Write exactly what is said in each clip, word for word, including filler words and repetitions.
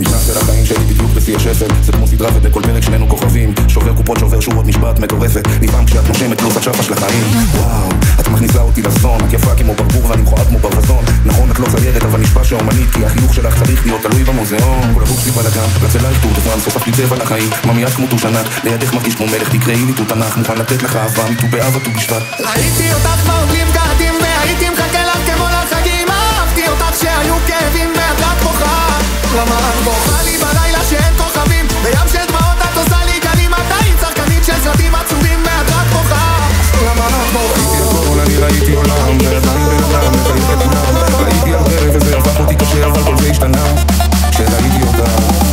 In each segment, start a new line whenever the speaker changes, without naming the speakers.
נכנסת לחיים שלי בדיוק בשיא השפל. זה כמו סדרה ובכל פרק שנינו כוכבים. שובר קופות, שובר שורות, נשבעת מטורפת. נפעם כשאת נושמת פלוס הצ'אפה של החיים. וואו, את מכניסה אותי לזון. את יפה כמו ברבור ואני מכועד כמו ברווזון. נכון, את לא ציירת אבל נשבע שאומנית, כי החיוך שלך צריך להיות תלוי במוזיאון. כל הגוף שלי בלגן, רצה לה טור דפן, סופף לי צבע לחיים. ממיית כמו תושנת, לידך מרגיש כמו מלך, תקראי לי תותנך, מוכן לתת לך אהבה, מיטו באהבה ובשפט.
ראיתי אותך כבר בלי בגדים, והייתי מחכה לך כמו לחגים. אהבתי אותך שהיו כאבים ואת רק בוכה. למה את בוכה לי בלילה שאין כוכבים? בים של דמעות את עושה לי גלים, עדיין צרכנית של סרטים עצובים ואת רק בוכה. למה את בוכה?
ראיתי הכל, אני ראיתי עולם, ועדיין בן אדם מחייך את כולם. ראיתי הרבה וזה הפך אותי קשה, אבל כל זה השתנה כשראיתי אותה.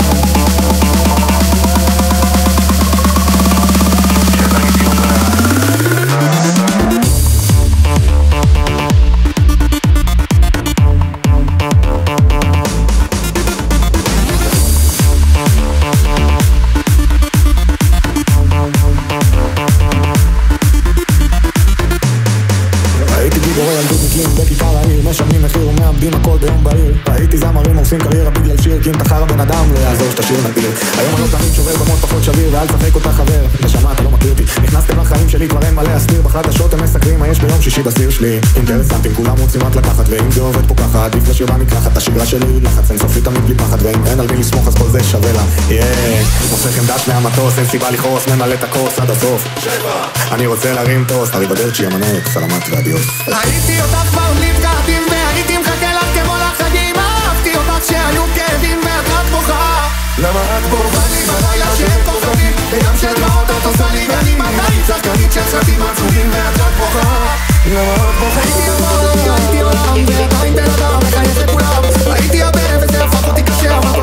משלמים מחיר ומאבדים הכל ביום בהיר. ראיתי זמרים עושים קריירה בגלל שיר, כי אם תחר הבן אדם לא יעזור שתשיר נדיר. היום אני לא תמיד שובר במות פחות שביר, ואל תשחק אותה חבר, נשמה אתה לא מכיר אותי. נכנסתם לחיים שלי כבר אין מלא אסתיר, בחדשות הם מסקרים מה יש ביום שישי בסיר שלי. אינטרסנטים כולם רוצים רק לקחת, ואם זה עובד פה ככה עדיף לשיר במקלחת. השגרה שלי לחץ אינסופי תמיד בלי פחד, ואם אין על מי לסמוך אז כל זה שווה לה. נושא חמדש מהמטוס, אין סיבה לכעוס, ממלא את הכוס עד הסוף. אני רוצה להרים טוס, אריבדרצ'י המנהק, סלמת ואדיוס.
ראיתי אותך כבר בלי בגדים, והייתי מחכה לך כמו לחגים. אהבתי אותך שהיו כאבים ואת רק בוכה.
למה את בוכה
לי בלילה שאין כוכבים, בים של דמעות את עושה לי גלים, עדיין צרכנית של סרטים עצובים ואת רק בוכה.
למה את בוכה?
ראיתי הכל, ראיתי עולם, ועדיין בן אדם מחייך לכולם. ראיתי הרבה וזה הפך אותי קשה, אבל